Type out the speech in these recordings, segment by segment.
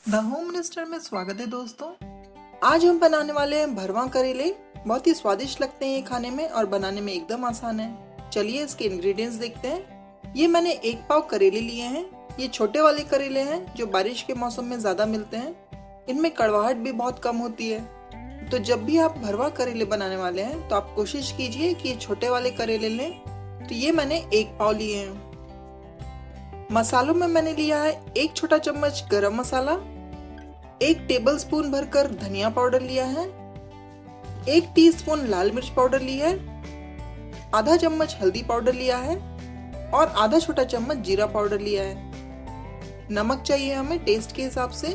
The home minister में स्वागत है दोस्तों। आज हम बनाने वाले हैं भरवा करेले। बहुत ही स्वादिष्ट लगते हैं ये खाने में और बनाने में एकदम आसान है। चलिए इसके इंग्रेडिएंट्स देखते हैं। ये मैंने 1 पाव करेले लिए हैं। ये छोटे वाले करेले हैं जो बारिश के मौसम में ज्यादा मिलते हैं। इनमें कड़वाहट भी बहुत कम होती है। तो जब भी आप भरवा करेले बनाने वाले हैं तो आप कोशिश कीजिए कि ये छोटे वाले करेले लें। तो ये मैंने 1 पाव लिए हैं। मसालों में मैंने लिया है 1 छोटा चम्मच गरम मसाला, 1 टेबलस्पून भरकर धनिया पाउडर लिया है, 1 टीस्पून लाल मिर्च पाउडर लिया है, आधा चम्मच हल्दी पाउडर लिया है और आधा छोटा चम्मच जीरा पाउडर लिया है। नमक चाहिए हमें टेस्ट के हिसाब से।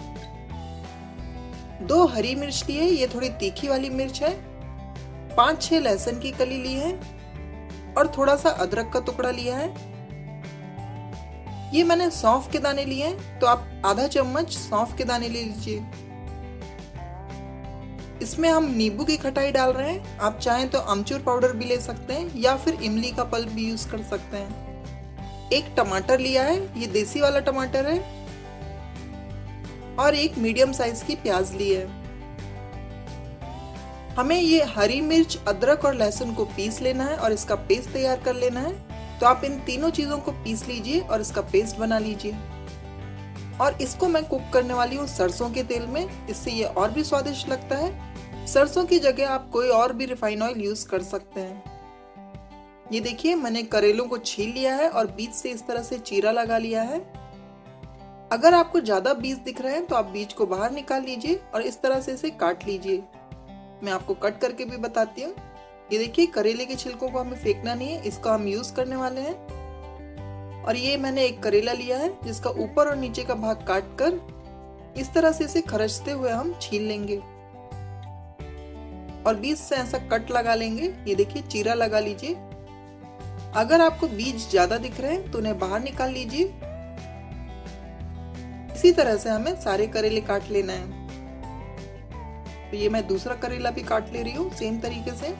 2 हरी मिर्च ली है, ये थोड़ी तीखी वाली मिर्च है। 5-6 लहसुन की कली ली है और थोड़ा सा अदरक का टुकड़ा लिया है। ये मैंने सौंफ के दाने लिए हैं, तो आप आधा चम्मच सौंफ के दाने ले लीजिए। इसमें हम नींबू की खटाई डाल रहे हैं। आप चाहें तो अमचूर पाउडर भी ले सकते हैं या फिर इमली का पल्प भी यूज कर सकते हैं। 1 टमाटर लिया है, ये देसी वाला टमाटर है, और 1 मीडियम साइज की प्याज ली है। हमें ये हरी मिर्च, अदरक और लहसुन को पीस लेना है और इसका पेस्ट तैयार कर लेना है। तो आप इन तीनों चीजों को पीस लीजिए और इसका पेस्ट बना लीजिए। और इसको मैं कुक करने वाली हूँ सरसों के तेल में, इससे ये और भी स्वादिष्ट लगता है। सरसों की जगह आप कोई और भी रिफाइन ऑयल यूज कर सकते हैं। ये देखिए मैंने करेलों को छील लिया है और बीज से इस तरह से चीरा लगा लिया है। अगर आपको ज्यादा बीज दिख रहे हैं तो आप बीज को बाहर निकाल लीजिए और इस तरह से इसे काट लीजिए। मैं आपको कट करके भी बताती हूँ। ये देखिए करेले के छिलकों को हमें फेंकना नहीं है, इसको हम यूज करने वाले हैं। और ये मैंने 1 करेला लिया है जिसका ऊपर और नीचे का भाग काट कर इस तरह से इसे खरचते हुए हम छील लेंगे और बीज से ऐसा कट लगा लेंगे। ये देखिए चीरा लगा लीजिए। अगर आपको बीज ज्यादा दिख रहे हैं तो उन्हें बाहर निकाल लीजिए। इसी तरह से हमें सारे करेले काट लेना है। तो ये मैं दूसरा करेला भी काट ले रही हूँ सेम तरीके से।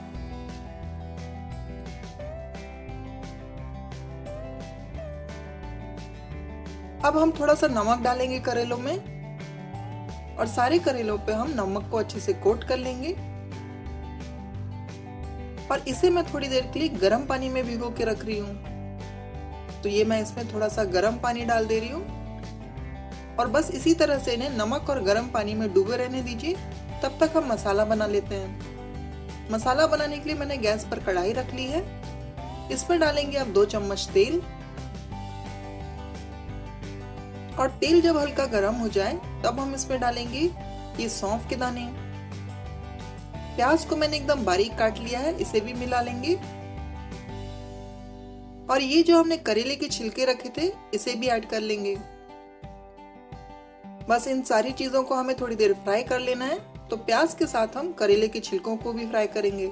अब हम थोड़ा सा नमक डालेंगे करेलों में और सारे करेलों पे हम नमक को अच्छे से कोट कर लेंगे। और इसे मैं थोड़ी देर के लिए गर्म पानी में भिगो के रख रही हूँ। तो ये मैं इसमें थोड़ा सा गर्म पानी डाल दे रही हूँ और बस इसी तरह से इन्हें नमक और गर्म पानी में डूबे रहने दीजिए। तब तक हम मसाला बना लेते हैं। मसाला बनाने के लिए मैंने गैस पर कढ़ाई रख ली है। इसमें डालेंगे अब 2 चम्मच तेल। और तेल जब हल्का गर्म हो जाए तब हम इसमें डालेंगे ये सौंफ के दाने। प्याज को मैंने एकदम बारीक काट लिया है, इसे भी मिला लेंगे। और ये जो हमने करेले के छिलके रखे थे इसे भी ऐड कर लेंगे। बस इन सारी चीजों को हमें थोड़ी देर फ्राई कर लेना है। तो प्याज के साथ हम करेले के छिलकों को भी फ्राई करेंगे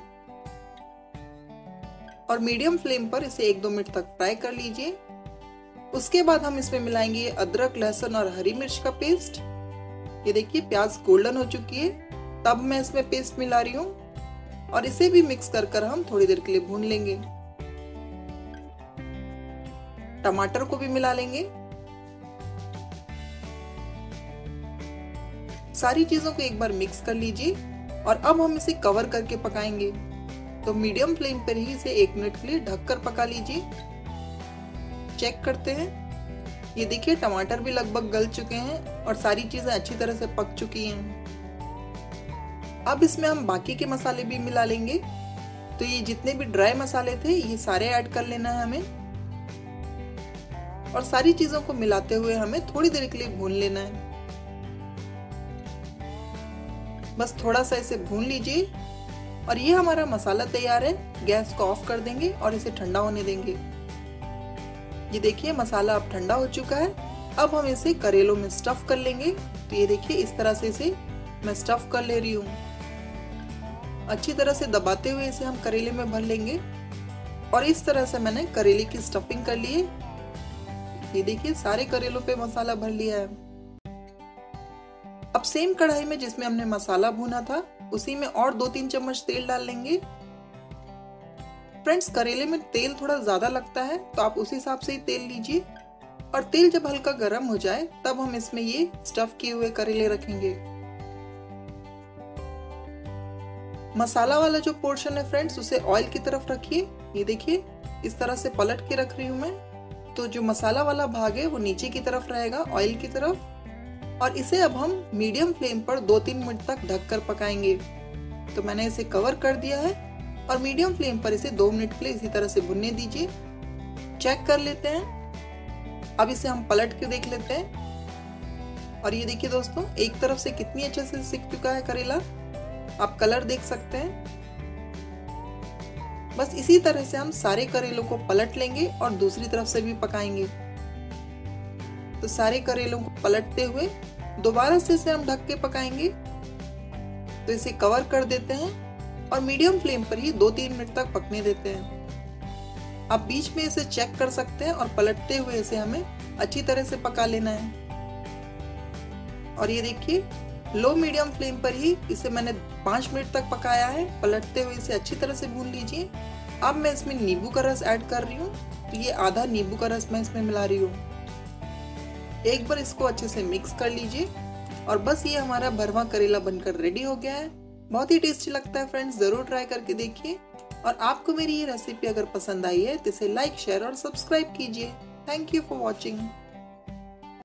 और मीडियम फ्लेम पर इसे 1-2 मिनट तक फ्राई कर लीजिए। उसके बाद हम इसमें मिलाएंगे अदरक, लहसुन और हरी मिर्च का पेस्ट। ये देखिए प्याज गोल्डन हो चुकी है, तब मैं इसमें पेस्ट मिला रही हूँ और इसे भी मिक्स कर हम थोड़ी देर के लिए भून लेंगे। टमाटर को भी मिला लेंगे। सारी चीजों को एक बार मिक्स कर लीजिए और अब हम इसे कवर करके पकाएंगे। तो मीडियम फ्लेम पर ही इसे 1 मिनट के लिए ढककर पका लीजिए। चेक करते हैं। ये देखिए टमाटर भी लगभग गल चुके हैं और सारी चीजें अच्छी तरह से पक चुकी हैं। अब इसमें हम बाकी के मसाले भी मिला लेंगे। तो ये जितने भी ड्राई मसाले थे ये सारे ऐड कर लेना है हमें और सारी चीजों को मिलाते हुए हमें थोड़ी देर के लिए भून लेना है। बस थोड़ा सा इसे भून लीजिए और ये हमारा मसाला तैयार है। गैस को ऑफ कर देंगे और इसे ठंडा होने देंगे। ये देखिए मसाला अब ठंडा हो चुका है। अब हम इसे करेलों में स्टफ कर लेंगे। तो ये देखिए इस तरह से इसे मैं स्टफ कर ले रही हूँ। अच्छी तरह से दबाते हुए इसे हम करेले में भर लेंगे और इस तरह से मैंने करेले की स्टफिंग कर ली है। ये देखिए सारे करेलों पे मसाला भर लिया है। अब सेम कढ़ाई में जिसमें हमने मसाला भूना था उसी में और 2-3 चम्मच तेल डाल लेंगे। फ्रेंड्स करेले में तेल थोड़ा ज्यादा लगता है तो आप उस हिसाब से ही तेल लीजिए। और तेल जब हल्का गर्म हो जाए तब हम इसमें ये स्टफ किए हुए करेले रखेंगे। मसाला वाला जो पोर्शन है फ्रेंड्स उसे ऑयल की तरफ रखिए। ये देखिए इस तरह से पलट के रख रही हूँ मैं। तो जो मसाला वाला भाग है वो नीचे की तरफ रहेगा, ऑयल की तरफ। और इसे अब हम मीडियम फ्लेम पर 2-3 मिनट तक ढककर पकाएंगे। तो मैंने इसे कवर कर दिया है और मीडियम फ्लेम पर इसे 2 मिनट के लिए इसी तरह से भुनने दीजिए। चेक कर लेते हैं। अब इसे हम पलट के देख लेते हैं। और ये देखिए दोस्तों, एक तरफ से कितनी अच्छे से सिक चुका है करेला, आप कलर देख सकते हैं। बस इसी तरह से हम सारे करेलों को पलट लेंगे और दूसरी तरफ से भी पकाएंगे। तो सारे करेलों को पलटते हुए दोबारा से इसे हम ढक के पकाएंगे। तो इसे कवर कर देते हैं और मीडियम फ्लेम पर ही 2-3 मिनट तक पकने देते हैं। आप बीच में इसे चेक कर सकते हैं और पलटते हुए इसे हमें अच्छी तरह से पका लेना है। और ये देखिए लो मीडियम फ्लेम पर ही इसे मैंने 5 मिनट तक पकाया है। पलटते हुए इसे अच्छी तरह से भून लीजिए। अब मैं इसमें नींबू का रस ऐड कर रही हूँ। तो ये आधा नींबू का रस मैं इसमें मिला रही हूँ। एक बार इसको अच्छे से मिक्स कर लीजिए और बस ये हमारा भरवा करेला बनकर रेडी हो गया है। बहुत ही टेस्टी लगता है फ्रेंड्स, जरूर ट्राई करके देखिए। और आपको मेरी ये रेसिपी अगर पसंद आई है तो इसे लाइक, शेयर और सब्सक्राइब कीजिए। Thank you for watching.